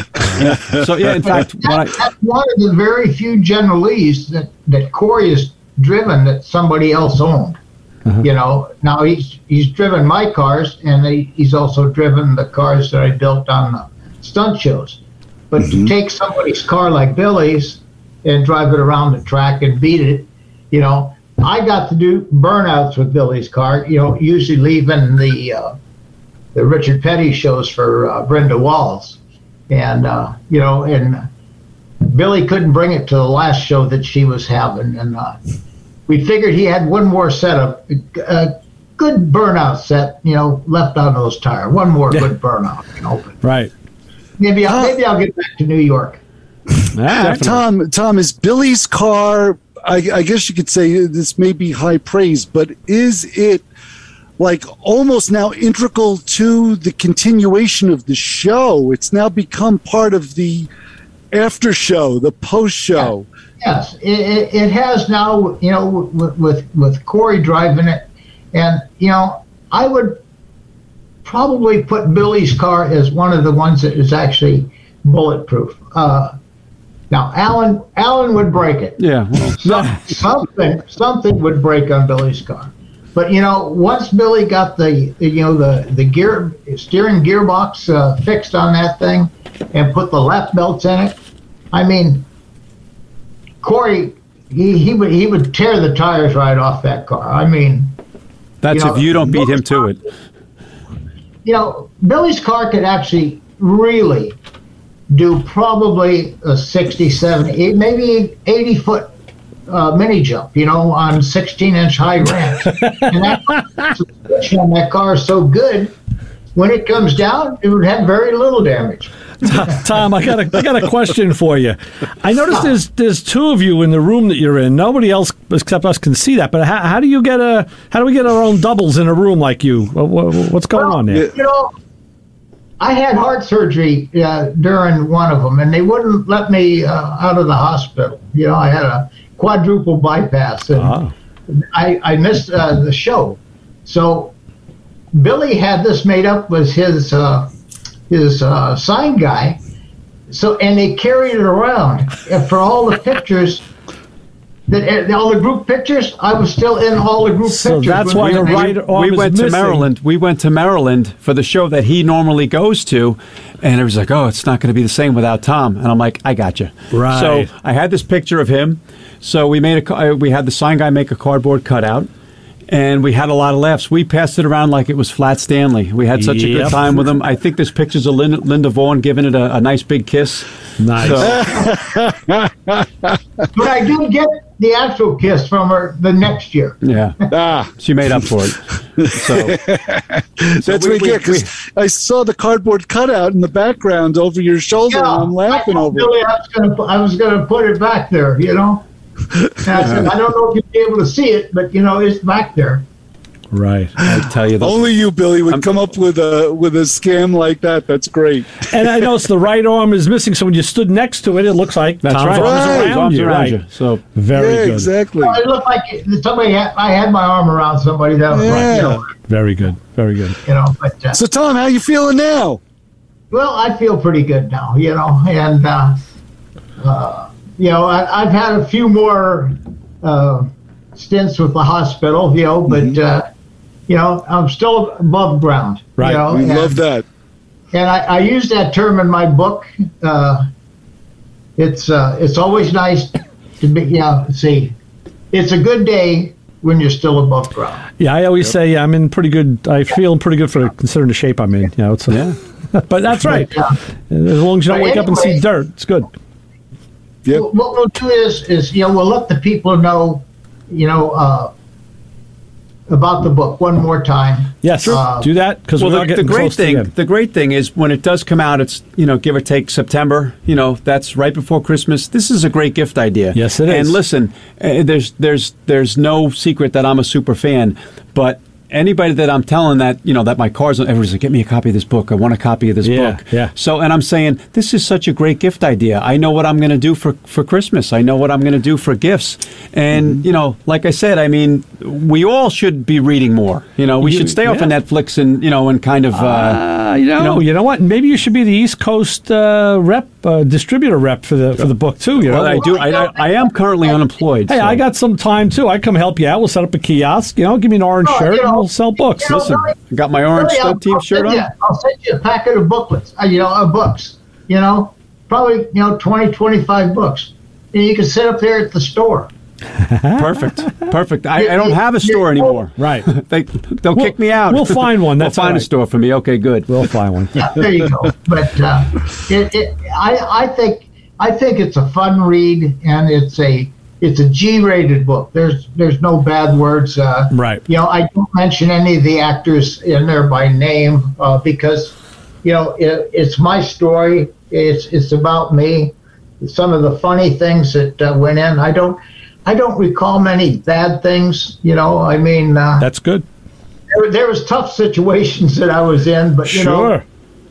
in fact, that's one of the very few General Lees that Corey has driven that somebody else owned. Now he's driven my cars, and he's also driven the cars that I built on the stunt shows. But to take somebody's car like Billy's and drive it around the track and beat it, I got to do burnouts with Billy's car, usually leaving the Richard Petty shows for Brenda Walls. And, and Billy couldn't bring it to the last show that she was having. And we figured he had one more setup, a good burnout set, left on those tires. One more good burnout, Right. Maybe I'll get back to New York. Tom, is Billy's car, I guess you could say this may be high praise, but is it like almost now integral to the continuation of the show? It's now become part of the after show, the post show. Yes, it has now, with Corey driving it. And, I would probably put Billy's car as one of the ones that is actually bulletproof. Now, Alan would break it. Yeah. Well. Something would break on Billy's car. But, once Billy got the steering gearbox fixed on that thing and put the lap belts in it, I mean, Corey, he would tear the tires right off that car. I mean, that's if you don't beat him to it. Billy's car could actually really do probably a 60, 70, maybe 80-foot mini jump, on 16-inch high ramps. And that car is so good, when it comes down, it would have very little damage. Tom, I got a question for you. I noticed there's two of you in the room that you're in. Nobody else except us can see that. But how do we get our own doubles in a room like you? What's going on there? I had heart surgery during one of them, and they wouldn't let me out of the hospital. I had a quadruple bypass, and I missed the show. So Billy had this made up with his sign guy. And they carried it around, and for all the pictures. All the group pictures, I was still in all the group pictures. So that's why the right arm we went is to missing. Maryland. We went to Maryland for the show that he normally goes to, and it was like, it's not going to be the same without Tom. And I'm like, I got you. Right. So I had this picture of him. So we had the sign guy make a cardboard cutout, and we had a lot of laughs. We passed it around like it was Flat Stanley. We had such a good time with him. I think there's pictures of Linda Vaughn giving it a nice big kiss. Nice. But I did get the actual kiss from her the next year. Yeah. She made up for it. That's what I get, because I saw the cardboard cutout in the background over your shoulder, and I'm laughing over it. I was going to put it back there, And I said, I don't know if you'll be able to see it, but, it's back there. Right. I tell you, only you, Billy, would come up with a scam like that. That's great. And I noticed the right arm is missing, so when you stood next to it, it looks like That's Tom's right. arms around you. Around Right. you. So very good. Exactly. Well, it looked like somebody I had my arm around somebody that was right, you know. Very good. Very good. You know, but So, Tom, how you feeling now? well, I feel pretty good now, you know, and you know, I've had a few more stints with the hospital, you know, but you know, I'm still above ground. Right. You know, We love that. And I use that term in my book. It's always nice to be, you know, see, it's a good day when you're still above ground. Yeah, I always say I'm in pretty good. I feel pretty good for considering the shape I'm in. You know, it's but that's right. As long as you don't wake up and see dirt, it's good. Yep. What we'll do is you know, we'll let the people know, you know, about the book one more time. Yes, do that because well, we're getting close to the end. The great thing is when it does come out, it's, you know, give or take September. You know, that's right before Christmas. This is a great gift idea. Yes, it is. And listen, there's no secret that I'm a super fan, but anybody that I'm telling that, you know, that my car's, everybody's like, get me a copy of this book. I want a copy of this book. Yeah. So, and I'm saying, this is such a great gift idea. I know what I'm going to do for Christmas. I know what I'm going to do for gifts. And, you know, like I said, I mean, we all should be reading more. You know, we should stay off of Netflix and, you know, and kind of... you know what? Maybe you should be the East Coast distributor rep for the book, too. You know? Well, I do. I am currently unemployed. Hey, so. I got some time, too. I come help you out. We'll set up a kiosk. You know, give me an orange shirt, you know, and we'll sell books. you know, Listen, I got my orange stunt team shirt on. I'll send you a packet of booklets, you know, of books, you know, probably, you know, 20, 25 books. And you can sit up there at the store. Perfect. I don't have a store anymore. Right. They'll kick me out. We'll find one. That's we'll find all right. a store for me. Okay, good. We'll find one. Yeah, there you go. But I think it's a fun read, and it's a G-rated book. There's no bad words. Right. You know, I don't mention any of the actors in there by name because, you know, it's my story. It's about me. Some of the funny things that went in. I don't recall many bad things. You know, I mean, that's good. There was tough situations that I was in, but you know.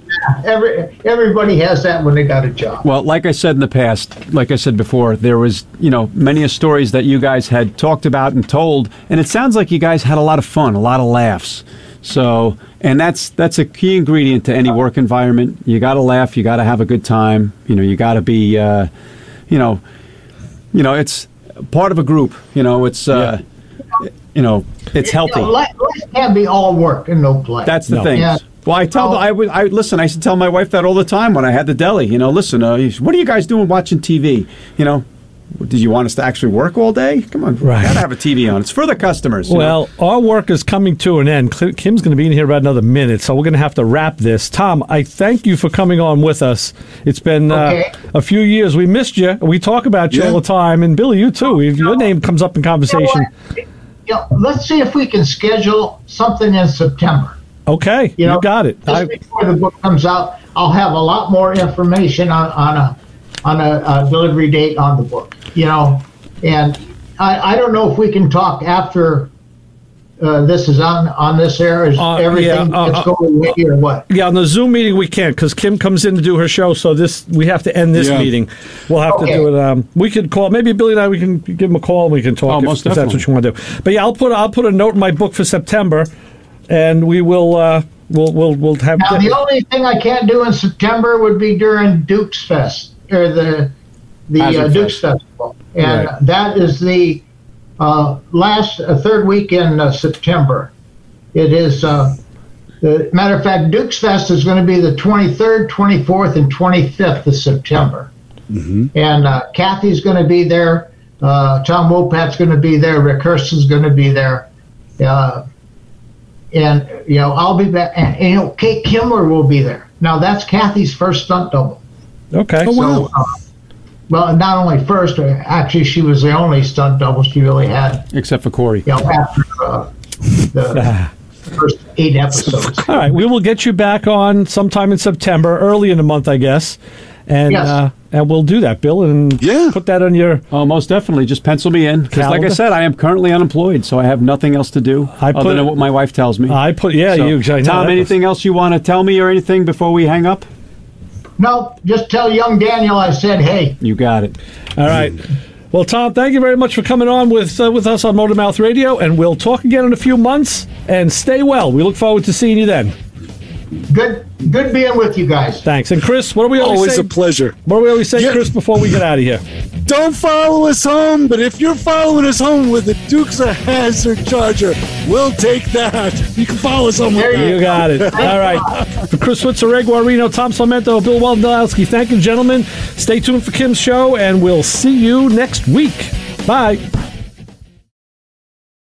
Everybody has that when they got a job. Well, like I said in the past, like I said before, there was, you know, many a stories that you guys had talked about and told, and it sounds like you guys had a lot of fun, a lot of laughs. So, and that's a key ingredient to any work environment. You got to laugh, you got to have a good time. You know, you got to be, you know, it's part of a group. You know, it's. You know, it's healthy. You know, life can't be all work and no play. That's the thing. Yeah. Well, I used to tell my wife that all the time when I had the deli. You know, listen, what are you guys doing watching TV? You know, did you want us to actually work all day? Come on, right. Gotta have a TV on. It's for the customers. Well, our work is coming to an end. Kim's going to be in here about another minute, so we're going to have to wrap this. Tom, I thank you for coming on with us. It's been a few years. We missed you. We talk about you all the time, and Billy, you too. Your name comes up in conversation. You know, let's see if we can schedule something in September. Okay, you got it. Just before the book comes out, I'll have a lot more information on a delivery date on the book. You know, and I don't know if we can talk after this is on this air. Is everything that's going away or what? Yeah, on the Zoom meeting we can't because Kim comes in to do her show, so we have to end this meeting. We'll have to do it. We could call maybe Billy and I. We can give him a call and we can talk if that's what you want to do. But yeah, I'll put a note in my book for September, and we will we'll have. Now the only thing I can't do in September would be during Dukes Fest or the Dukes Festival, and that is the third week in September. It is, matter of fact, Dukes Fest is going to be the 23rd, 24th, and 25th of September. Mm-hmm. And Kathy's going to be there. Tom Wopat's going to be there. Rick Hurston's going to be there. And, you know, I'll be back. And, you know, Kate Kimler will be there. Now, that's Kathy's first stunt double. Okay. Oh, wow. Well, not only first, actually, she was the only stunt double she really had. Except for Corey. You know, after the first 8 episodes. All right, we will get you back on sometime in September, early in the month, I guess. And Yes. and we'll do that, Bill, and put that on your... Oh, most definitely. Just pencil me in. Because like I calendar? said, I am currently unemployed, so I have nothing else to do other than what my wife tells me. I know Tom, that anything else you want to tell me or anything before we hang up? No, just tell young Daniel I said hey. You got it. All right. Well, Tom, thank you very much for coming on with us on MotorMouth Radio, and we'll talk again in a few months. And stay well. We look forward to seeing you then. Good being with you guys. Thanks. And Chris, what do we always say? Always a pleasure. What do we always say, Chris, before we get out of here? Don't follow us home, but if you're following us home with the Dukes of Hazzard Charger, we'll take that. You can follow us home with that. You got it. All right. For Chris Switzer, Ray Guarino, Tom Sarmento, Bill Waldowski, thank you, gentlemen. Stay tuned for Kim's show, and we'll see you next week. Bye.